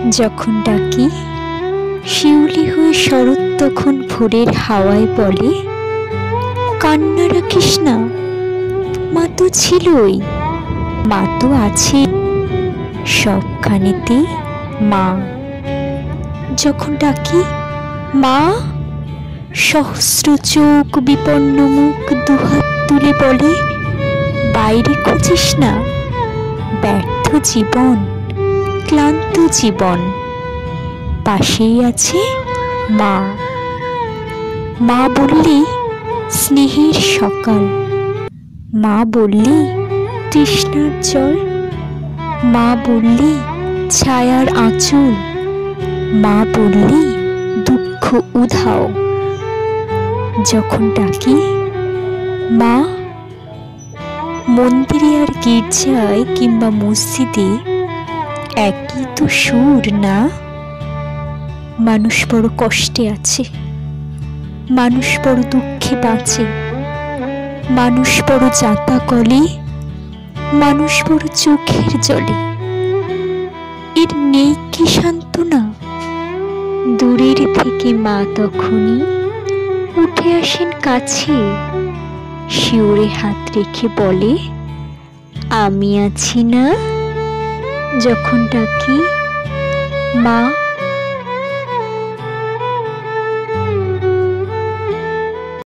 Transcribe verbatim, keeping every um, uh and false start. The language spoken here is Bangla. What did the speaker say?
যখন ডাকি শিউলি হয়ে শরৎ তখন ভোরের হাওয়ায় বলে, কান্না রাখিস না, মা তো ছিলই, মা তো আছে সবখানেতেই মা। যখন ডাকি মা, সহস্র চোখ বিপন্ন মুখ দুহাত তুলে বলে, বাইরে খুঁজিস না, ব্যর্থ জীবন, ক্লান্ত জীবন, পাশেই আছে মা। মা বললি স্নেহের সকাল, মা বললি তৃষ্ণার জল, মা বললি ছায়ার আঁচল, মা বললি দুঃখ উধাও। যখন ডাকি মা, মন্দিরে আর গির্জায় কিংবা মসজিদে একই তো সুর না? মানুষ বড় কষ্টে আছে, মানুষ বড় দুঃখে বাঁচে, মানুষ বড় যাতা কলে, মানুষ বড় চোখের জলে। এর নেই কি সান্ত্বনা? দূরের থেকে মা তখনই উঠে আসেন কাছে, শিউরে হাত রেখে বলে, আমি আছি না? যখন ডাকি মা।